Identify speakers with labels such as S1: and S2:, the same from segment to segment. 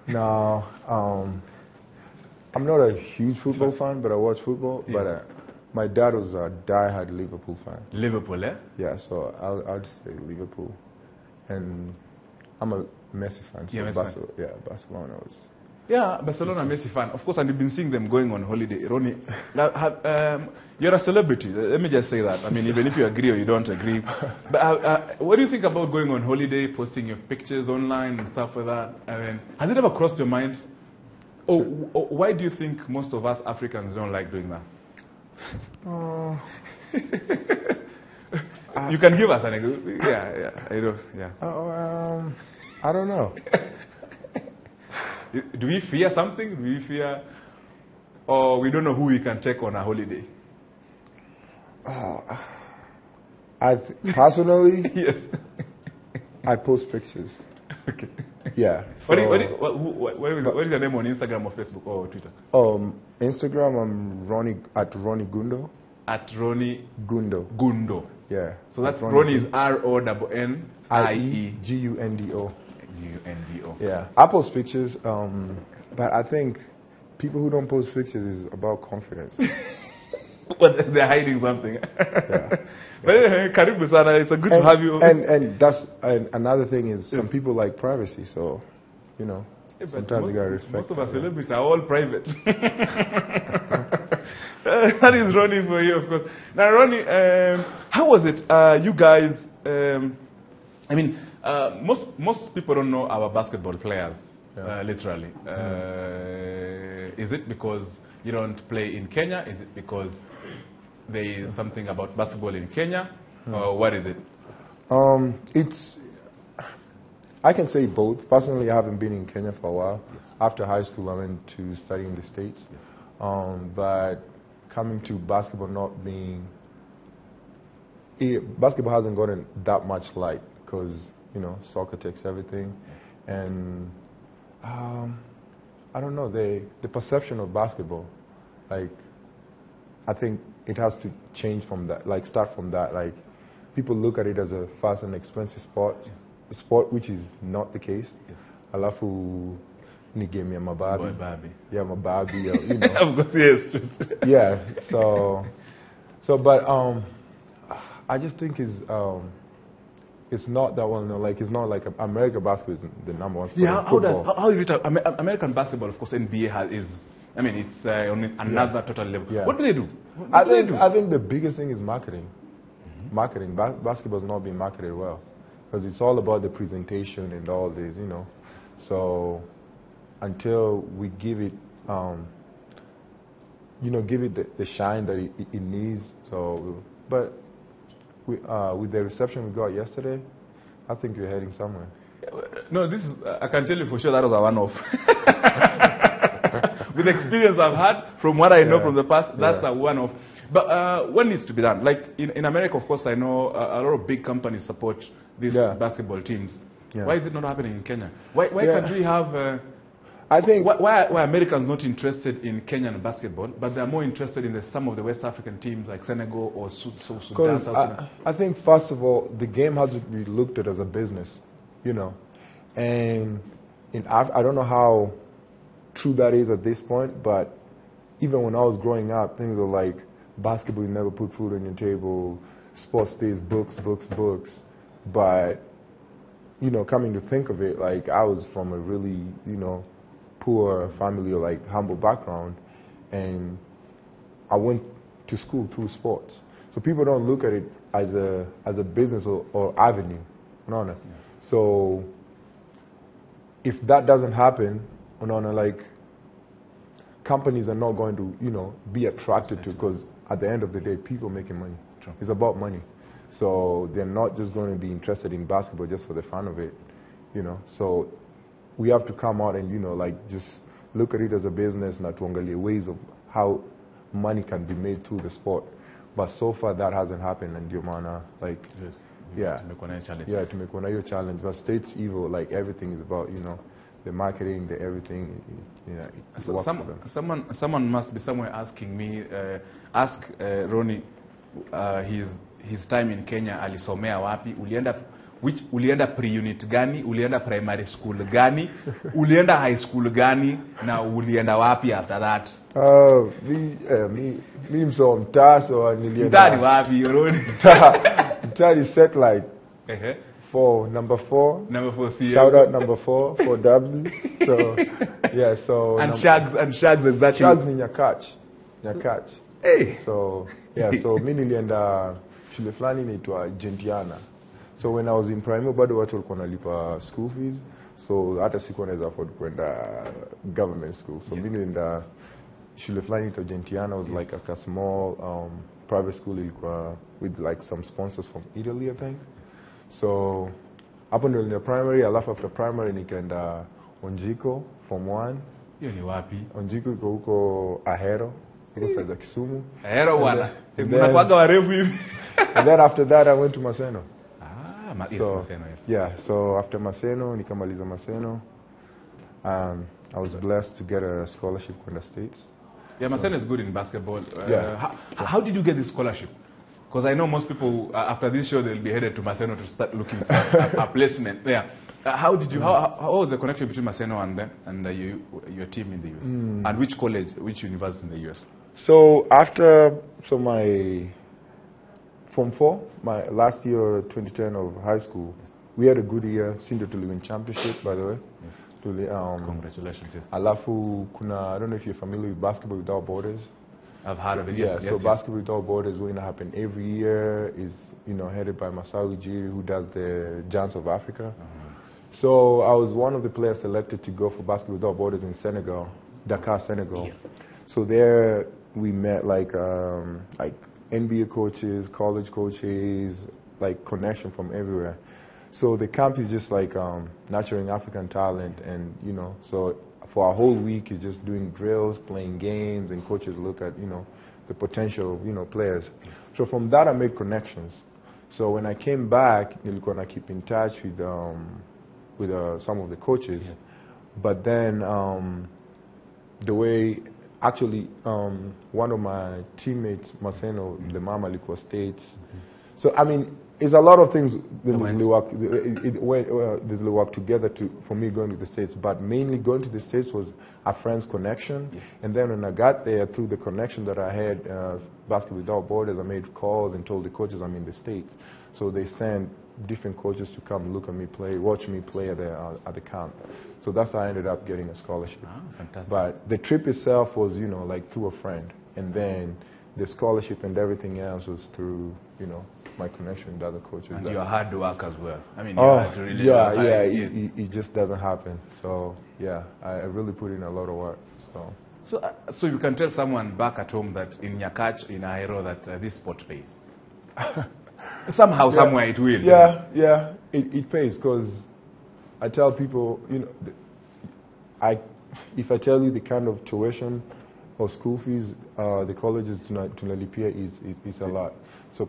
S1: No, I'm not a huge football fan, but I watch football.
S2: Yeah.
S1: But my dad was a diehard Liverpool fan.
S2: Liverpool, eh?
S1: Yeah, so I'll just say Liverpool, and I'm a Messi fan. So
S2: Yeah, Messi fan.
S1: Barcelona was.
S2: Yeah, Barcelona Messi fan. Of course, and you've been seeing them going on holiday. Ronnie, you're a celebrity. Let me just say that. I mean, even if you agree or you don't agree. But what do you think about going on holiday, posting your pictures online and stuff like that? I mean, has it ever crossed your mind? Or why do you think most of us Africans don't like doing that? You can give us an example.
S1: I don't know.
S2: Do we fear something? Do we fear, or we don't know who we can take on a holiday?
S1: Personally,
S2: Yes.
S1: I post pictures.
S2: Okay.
S1: Yeah. So,
S2: What is your name on Instagram or Facebook or Twitter?
S1: Instagram, I'm at Ronnie Gundo.
S2: At Ronnie Gundo.
S1: Yeah.
S2: So that's Ronnie is RONNIE
S1: Gundo.
S2: Gundo.
S1: Yeah. I post pictures, but I think people who don't post pictures is about confidence.
S2: But they're hiding something.
S1: Yeah.
S2: But anyway, Karibu Sana, it's a good to have you.
S1: And that's another thing is some people like privacy, so sometimes you gotta respect.
S2: Most of our celebrities are all private. That is Ronnie for you, of course. Now, Ronnie, how was it? You guys, I mean, most people don't know our basketball players, literally. Is it because you don't play in Kenya? Is it because there is something about basketball in Kenya? Or what is it?
S1: I can say both. Personally, I haven't been in Kenya for a while. Yes. After high school, I went to study in the States. Yes. But coming to basketball not being... basketball hasn't gotten that much light because, soccer takes everything. And I don't know, the perception of basketball, like, I think it has to change from that, like start from that. Like, people look at it as a fast and expensive sport. Yes. Sport, which is not the case. Yes. Alafu ni game ya mababi.
S2: Boy, Barbie.
S1: Yeah, mababi.
S2: Of course, yes.
S1: Yeah. But I just think it's not that well known. Like, it's not like American basketball is the number one sport.
S2: Yeah. How is it? American basketball, of course, NBA is. I mean, it's on another total level. Yeah. What do they do?
S1: I think the biggest thing is marketing. Mm-hmm. Marketing. Basketball is not being marketed well. Because it's all about the presentation and all this, So until we give it, give it the shine that it needs. So, but with the reception we got yesterday, I think we're heading somewhere.
S2: No, this is, I can tell you for sure that was a one-off. With the experience I've had, from what I know from the past, that's a one-off. But what needs to be done? Like in America, of course, I know a lot of big companies support these basketball teams. Yeah. Why is it not happening in Kenya? Why can't we have... I think... Why are Americans not interested in Kenyan basketball, but they're more interested in some of the West African teams like Senegal or Sudan, South Sudan?
S1: I think, first of all, the game has to be looked at as a business, And I don't know how true that is at this point, but even when I was growing up, things were like, basketball, you never put food on your table, sports days, books. But, coming to think of it, like, I was from a really, poor family or, like, humble background, and I went to school through sports. So people don't look at it as a business or avenue. Yes. So if that doesn't happen, like, companies are not going to, be attracted to, because at the end of the day, people making money.
S2: True.
S1: It's about money. So they're not just going to be interested in basketball just for the fun of it, So we have to come out and, like, just look at it as a business and tuangalie ways of how money can be made through the sport. But so far that hasn't happened, and Diomana, like, to make one your challenge. But state's evil, like, everything is about, the marketing, the everything,
S2: So someone must be somewhere asking me, ask Ronnie, his time in Kenya, alisomea wapi, which ulienda pre-unit gani, ulienda primary school gani, ulienda high school gani, na ulienda wapi after that?
S1: Me mso mtaa, so nilienda.
S2: Mtaa ni wapi, yoroni?
S1: Mtaa is set like for number 4.
S2: Number 4 CM.
S1: Shout out number 4 for W. So yeah, so
S2: and Shags exactly.
S1: Shags ni Nyakach.
S2: Hey.
S1: So yeah, so mimi nilienda shule fulani inaitwa Gentiana. So when I was in primary, bado watu walikuwa nalipa school fees. So hata sikuwa naweza afford kwenda government school. So mimi nilienda shule fulani inaitwa Gentiana. It was like a small private school ilikuwa with like some sponsors from Italy, I think. So hapo ndio nilienda primary, alafu after primary nikaenda Onjiko form 1.
S2: Hiyo ni wapi?
S1: Onjiko iko huko Ahero, iko sasa Kisumu.
S2: Ahero bwana. Mnakuaga warefu hivi.
S1: And then after that I went to Maseno.
S2: So, Maseno, yes.
S1: Yeah, so after Maseno, nikamaliza Maseno, I was blessed to get a scholarship in the States.
S2: Yeah, Maseno is good in basketball. How did you get this scholarship? Because I know most people, after this show, they'll be headed to Maseno to start looking for a placement there. How did you? How was the connection between Maseno and your team in the US? And which college, which university in the US?
S1: So my Form 4, my last year, 2010 of high school, we had a good year. Senior to win championship, by the way.
S2: Yes. Congratulations. Yes.
S1: Alafu kuna, I don't know if you're familiar with Basketball Without Borders.
S2: I've heard of it.
S1: Yeah.
S2: Yes,
S1: So Basketball Without Borders is going to happen every year. Is headed by Masawi Ujiri, who does the Giants of Africa. So I was one of the players selected to go for Basketball Without Borders in Senegal, Dakar, Senegal.
S2: Yes.
S1: So there we met like NBA coaches, college coaches, like connection from everywhere. So the camp is just like nurturing African talent, and so for a whole week it's just doing drills, playing games, and coaches look at the potential of players. So from that I made connections. So when I came back, nilikuwa na keep in touch with some of the coaches, yes. But then the way. Actually, one of my teammates, Maseno, the mama alikuwa States. So, I mean, it's a lot of things that work together for me going to the States. But mainly going to the States was a friend's connection. Yes. And then when I got there, through the connection that I had, Basketball Without Borders, I made calls and told the coaches I'm in the States. So they sent different coaches to come look at me play, watch me play at the camp. So that's how I ended up getting a scholarship.
S2: Oh, fantastic.
S1: But the trip itself was, like through a friend. And then the scholarship and everything else was through, my connection with other coaches.
S2: And your hard work as well. I mean, you had to really
S1: it just doesn't happen. So, yeah, I really put in a lot of work.
S2: So you can tell someone back at home that in Nyakach, in Ahero, that this sport pays. Somehow, somewhere it will.
S1: Yeah, it pays, because I tell people, if I tell you the kind of tuition or school fees the colleges tunalipia is a lot. So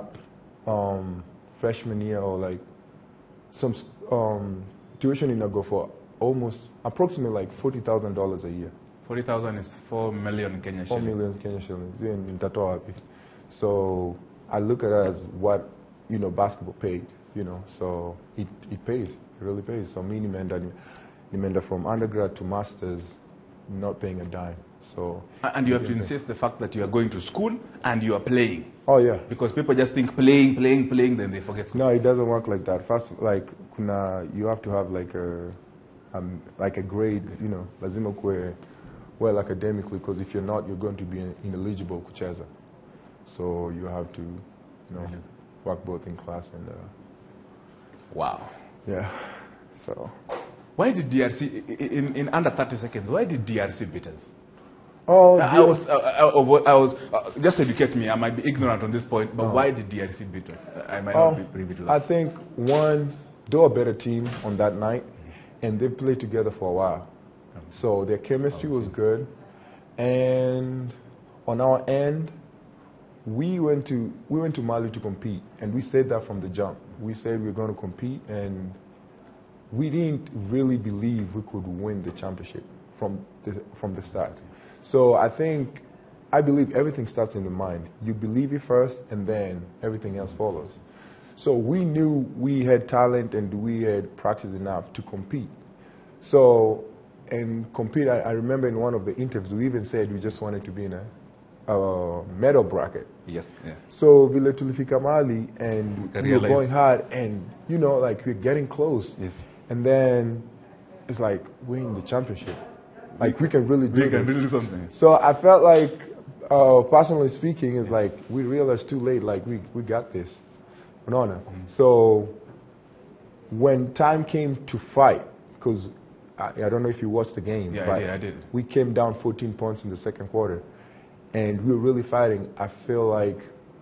S1: freshman year or like some tuition in a go for approximately like $40,000 a year.
S2: 40,000 is 4 million Kenya shillings.
S1: 4 million Kenya shillings. So I look at it as what basketball paid. So it pays. It really pays. So me nimenda from undergrad to masters, not paying a dime. So
S2: and you have to insist the fact that you are going to school and you are playing.
S1: Oh yeah.
S2: Because people just think playing, then they forget school.
S1: No, it doesn't work like that. First, you have to have like a grade. Lazima kwe well academically, because if you're not, you're going to be ineligible kucheza. So you have to, work both in class and.
S2: Wow.
S1: Yeah. So.
S2: Why did DRC in under 30 seconds? Why did DRC beat us?
S1: Oh,
S2: I was just educate me. I might be ignorant on this point, but why did DRC beat us? I might not be privy to that.
S1: I think one, they were a better team on that night, and they played together for a while, so their chemistry was good. And on our end, we went to Mali to compete, and we said that from the jump. We said we were going to compete, and we didn't really believe we could win the championship from the start. So I believe everything starts in the mind. You believe it first, and then everything else follows. So we knew we had talent and we had practiced enough to compete. So, and compete, I remember in one of the interviews, we even said we just wanted to be in a medal bracket.
S2: Yes, yeah.
S1: So vile tulifika mali and we were going hard and, you know, like we're getting close.
S2: Yes.
S1: And then it's like, we're in the championship. Like we can really do
S2: We can really do something.
S1: So I felt like, personally speaking, it's like we realized too late, like we got this. No. So when time came to fight, because I don't know if you watched the game,
S2: yeah,
S1: but
S2: I did.
S1: We came down 14 points in the second quarter, and we were really fighting. I feel like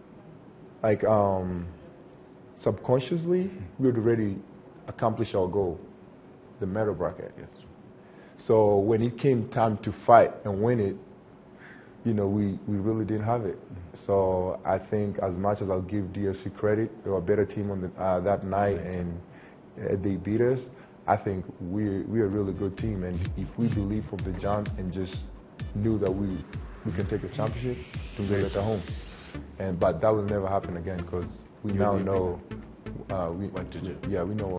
S1: subconsciously we had already accomplished our goal, the medal bracket.
S2: Yes.
S1: So when it came time to fight and win it, you know, we really didn't have it. So I think as much as I'll give DFC credit, they were a better team on that night, and they beat us. I think we're a really good team, and if we believe from the jump and just knew that we can take a championship, we will get at home. But that will never happen again because we now know
S2: what to do.
S1: Yeah, we know.